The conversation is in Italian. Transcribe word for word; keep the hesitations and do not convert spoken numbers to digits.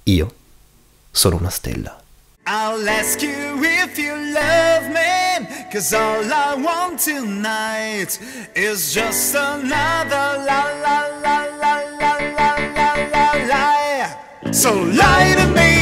io sono una stella. I'll ask you if you love me, 'cause all I want tonight is just another la la la la la la la la la. So lie to me.